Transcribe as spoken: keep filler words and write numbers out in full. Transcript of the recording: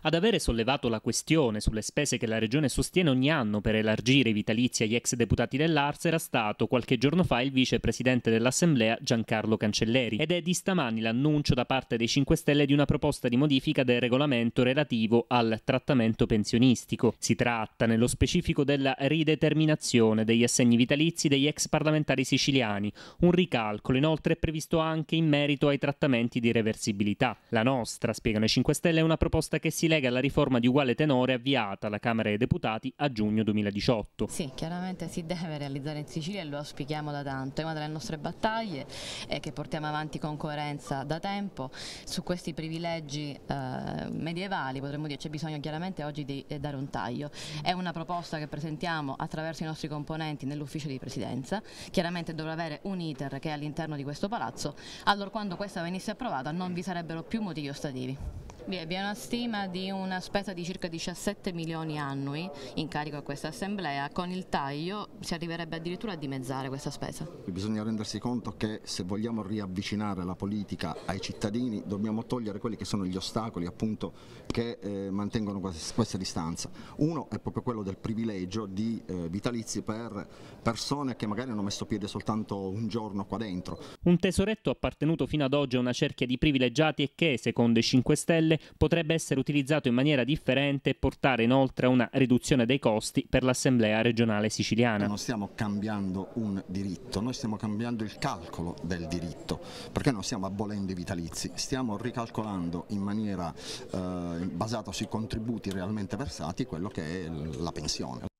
Ad avere sollevato la questione sulle spese che la Regione sostiene ogni anno per elargire i vitalizi agli ex deputati dell'A R S era stato qualche giorno fa il vicepresidente dell'Assemblea Giancarlo Cancelleri, ed è di stamani l'annuncio da parte dei cinque Stelle di una proposta di modifica del regolamento relativo al trattamento pensionistico. Si tratta nello specifico della rideterminazione degli assegni vitalizi degli ex parlamentari siciliani. Un ricalcolo inoltre è previsto anche in merito ai trattamenti di reversibilità. La nostra, spiegano i cinque Stelle, è una proposta che si lega alla riforma di uguale tenore avviata alla Camera dei Deputati a giugno duemiladiciotto. Sì, chiaramente si deve realizzare in Sicilia e lo auspichiamo da tanto. È una delle nostre battaglie eh, che portiamo avanti con coerenza da tempo. Su questi privilegi eh, medievali, potremmo dire, c'è bisogno chiaramente oggi di eh, dare un taglio. È una proposta che presentiamo attraverso i nostri componenti nell'ufficio di presidenza. Chiaramente dovrà avere un iter che è all'interno di questo palazzo. Allora, quando questa venisse approvata non vi sarebbero più motivi ostativi. Vi è una stima di una spesa di circa diciassette milioni annui in carico a questa assemblea. Con il taglio si arriverebbe addirittura a dimezzare questa spesa. Bisogna rendersi conto che se vogliamo riavvicinare la politica ai cittadini dobbiamo togliere quelli che sono gli ostacoli appunto che eh, mantengono questa distanza. Uno è proprio quello del privilegio di eh, vitalizi per persone che magari hanno messo piede soltanto un giorno qua dentro. Un tesoretto appartenuto fino ad oggi a una cerchia di privilegiati e che, secondo i cinque Stelle, potrebbe essere utilizzato in maniera differente e portare inoltre a una riduzione dei costi per l'Assemblea regionale siciliana. Non stiamo cambiando un diritto, noi stiamo cambiando il calcolo del diritto, perché non stiamo abolendo i vitalizi, stiamo ricalcolando in maniera eh, basata sui contributi realmente versati quello che è la pensione.